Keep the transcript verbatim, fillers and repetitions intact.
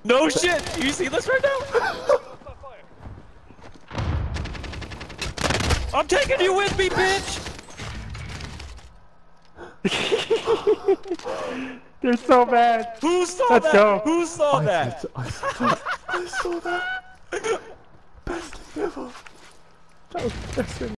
No shit! You see this right now? I'm taking you with me, bitch! They're so bad. Who saw Let's that? go. Who saw I that? Saw, I, saw, I saw that. Best thing ever. That was the best thing.